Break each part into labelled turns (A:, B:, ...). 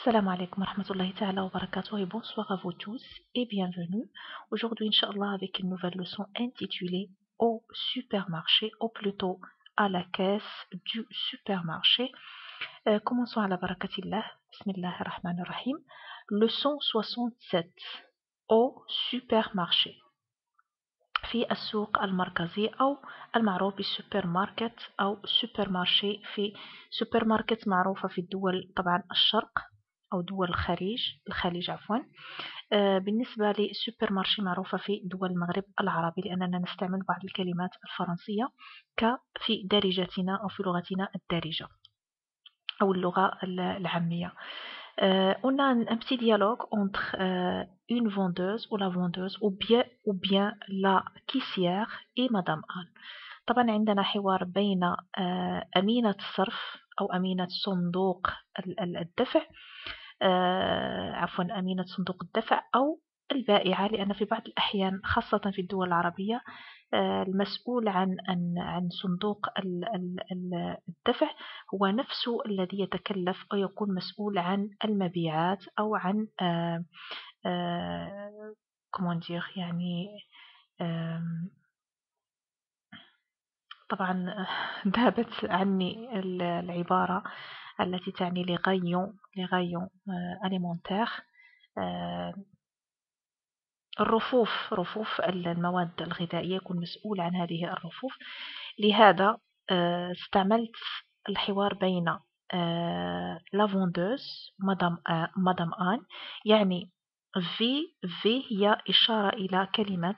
A: Salam alaikum wa rahmatullahi ta'ala wa barakatuh et bonsoir à vous tous et bienvenue. Aujourd'hui, Inch'Allah, avec une nouvelle leçon intitulée Au supermarché, ou plutôt à la caisse du supermarché. Commençons à la barakatillah. Bismillahirrahmanirrahim. Leçon 67. Au supermarché. في السوق المركزي أو المعروف بالسوبر ماركت أو سوبر مارشي. في سوبر ماركت معروفة في الدول طبعا الشرق أو دول الخليج عفوا. بالنسبة للسوبر مارشي معروفة في دول المغرب العربي لأننا نستعمل بعض الكلمات الفرنسية في دارجتنا أو في لغتنا الدارجة أو اللغة العامية. On a un petit dialogue entre une vendeuse ou la vendeuse ou bien la caissière et Madame Anne. طبعا عندنا حوار بين أمينة الصرف أو أمينة صندوق الدفع، عفوا أمينة صندوق الدفع أو البائعة، لأن في بعض الأحيان خاصة في الدول العربية المسؤول عن صندوق الدفع هو نفسه الذي يتكلف أو يكون مسؤول عن المبيعات أو عن يعني طبعا ذهبت عني العبارة التي تعني لغايون أليمونتير، رفوف المواد الغذائية، يكون مسؤول عن هذه الرفوف. لهذا استعملت الحوار بين لا فوندوز مدام آن، يعني في هي إشارة إلى كلمة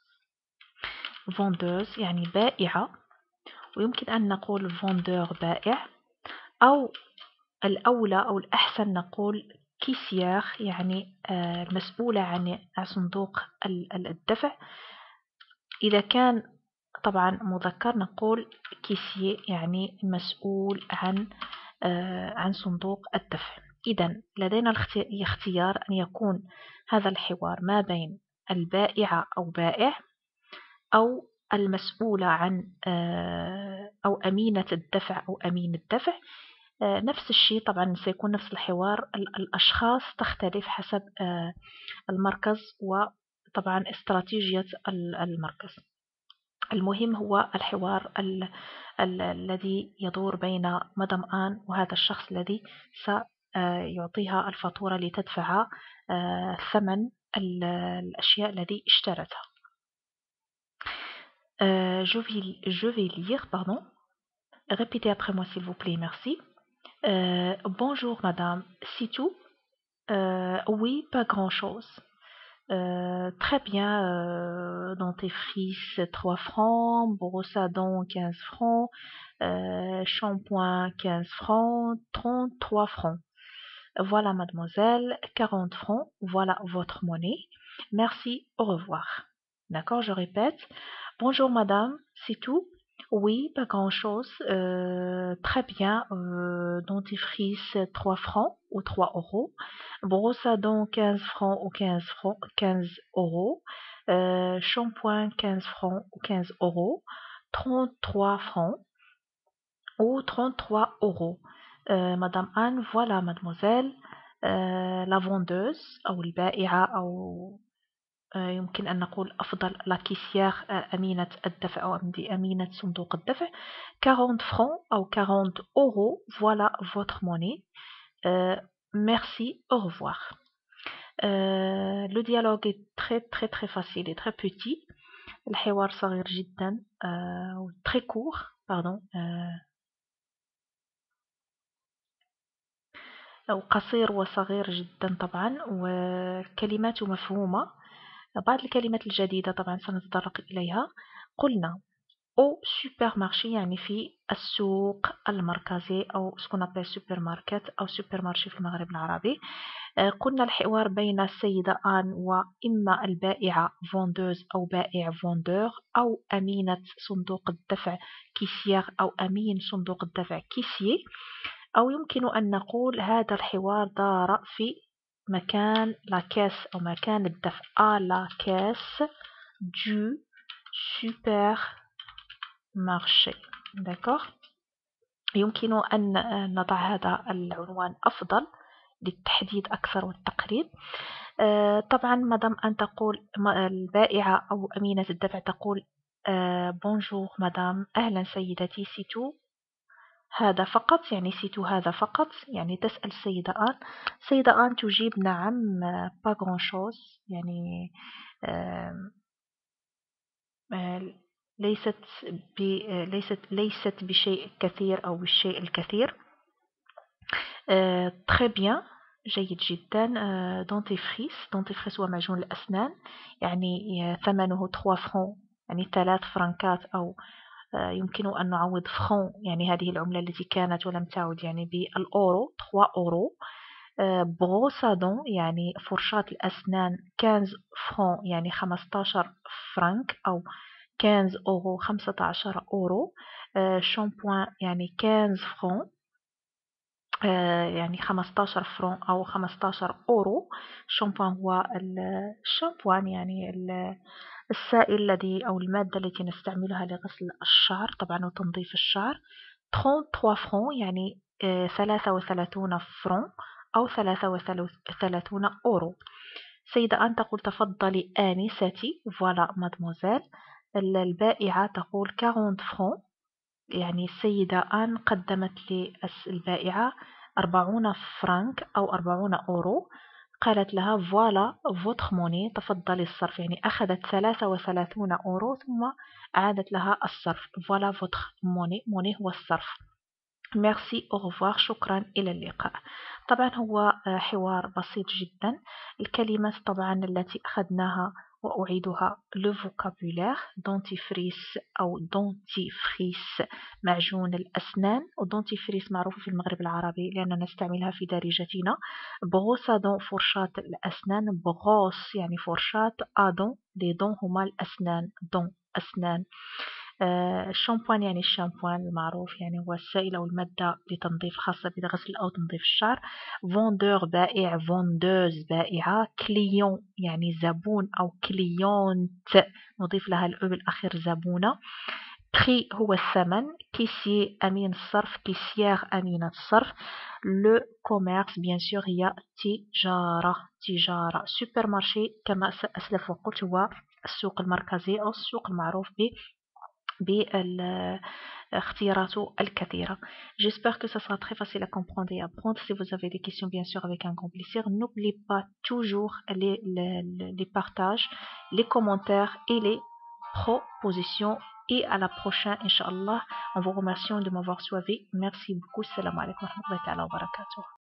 A: فوندوز يعني بائعة، ويمكن أن نقول فوندور بائع، أو الأولى أو الأحسن نقول كيسيار يعني المسؤولة عن صندوق الدفع. إذا كان طبعا مذكر نقول كيسيي يعني مسؤول عن صندوق الدفع. إذن لدينا الاختيار أن يكون هذا الحوار ما بين البائعة أو بائع أو المسؤولة عن أو أمينة الدفع أو أمين الدفع. نفس الشيء طبعا سيكون نفس الحوار، الأشخاص تختلف حسب المركز وطبعا استراتيجية المركز. المهم هو الحوار الذي يدور بين مدام آن وهذا الشخص الذي سيعطيها الفاتورة لتدفع ثمن الأشياء التي اشترتها. Je vais lire, pardon. Répétez après moi s'il vous plaît, merci. Bonjour madame, c'est tout? Oui, pas grand-chose. Très bien, dentifrice 3 francs, brosse à dents 15 francs, shampoing 15 francs, 33 francs. Voilà mademoiselle, 40 francs, voilà votre monnaie. Merci, au revoir. D'accord, je répète. Bonjour madame, c'est tout? Oui, pas grand-chose. Très bien, dentifrice 3 francs ou 3 euros. Brosse à dents 15 francs ou 15 euros. Shampoing 15 francs ou 15 euros. 33 francs ou 33 euros. Madame Anne, voilà mademoiselle la vendeuse أو البائعة أو يمكن أن نقول أفضل لا كيسيار أمينة الدفع أو أمينة صندوق الدفع. 40 francs أو 40 euros, voilà votre monnaie. Merci, au revoir. Le dialogue est très facile et très petit. الحوار صغير جدا très court, pardon. قصير وصغير جدا طبعا، وكلماته مفهومة. بعض الكلمات الجديدة طبعا سنتطرق إليها. قلنا أو سوبر مارشي يعني في السوق المركزي أو سكون أبل سوبر ماركت أو سوبر مارشي في المغرب العربي. قلنا الحوار بين السيدة آن وإما البائعة فوندوز أو بائع فوندور أو أمينة صندوق الدفع كيسيار أو أمين صندوق الدفع كيسيي، أو يمكن أن نقول هذا الحوار دار في مكان لاكاس أو مكان الدفع لاكاس du supermarché. d'accord. يمكن أن نضع هذا العنوان أفضل للتحديد أكثر والتقريب. طبعا مدام أن تقول البائعة أو أمينة الدفع تقول بونجور مدام، أهلا سيدتي، سيتو هذا فقط، يعني سيتو هذا فقط، يعني تسأل السيدة آن. السيدة آن تجيب نعم، با غران شوز، يعني ليست ليست بشيء كثير أو بالشيء الكثير. تري بيان، جيد جدا. دونتيفريس هو معجون الأسنان، يعني ثمنه 3 فرون، يعني 3 فرنكات، أو يمكن أن نعوض فرون، يعني هذه العملة التي كانت ولم تعد، يعني بالأورو 3 أورو. بروسادون يعني فرشاة الأسنان 15 فرون، يعني 15 فرنك، أو 15 أورو 15 أورو. شامبوان يعني 15 فرون، يعني 15 فرون أو 15 أورو. شامبوان هو الشامبوان، يعني السائل الذي أو المادة التي نستعملها لغسل الشعر طبعا وتنظيف الشعر. 33 فرون، يعني 33 فرون أو 33 أورو. سيدة أن تقول تفضلي آنستي، فوالا مادموزيل. البائعة تقول 40 فرون، يعني السيدة أن قدمت للبائعة 40 فرنك أو 40 أورو. قالت لها فوالا فوتر موني، تفضلي الصرف، يعني أخذت 33 أورو ثم أعادت لها الصرف. فوالا فوتر موني، موني هو الصرف. ميرسي أو ريفوار، شكرا إلى اللقاء. طبعا هو حوار بسيط جدا. الكلمات طبعا التي أخذناها وأعيدها: لو فوكابولير، دونتيفريس أو دونتيفريس معجون الأسنان، ودونتيفريس معروف في المغرب العربي لأننا نستعملها في دارجتنا. بغوسادون فرشاة الأسنان، بغوس يعني فرشاة، أدون لي دون هما الأسنان، دون أسنان. الشامبوان يعني الشامبوان المعروف، يعني هو السائل أو المادة لتنظيف خاصة بالغسل أو تنظيف الشعر. فوندور بائع، فوندوز بائعة. كليون يعني زبون أو كليونت، نضيف لها الأو بالأخير، زبونة. بري هو الثمن. كيسي أمين الصرف، كيسيير أمينة الصرف. لو كوميرس بيان سور هي تجارة، تجارة. سوبر مارشي كما أسلف وقلت هو السوق المركزي أو السوق المعروف بالاختيارات الكثيرة. J'espère que ça sera très facile à comprendre et à apprendre. Si vous avez des questions, bien sûr, avec un grand plaisir, n'oubliez pas toujours les partages, les commentaires et les propositions. Et à la prochaine, Inch'Allah, en vous remerciant de m'avoir suivi. Merci beaucoup. Salam alaikum wa rahmatullahi wa barakatuh.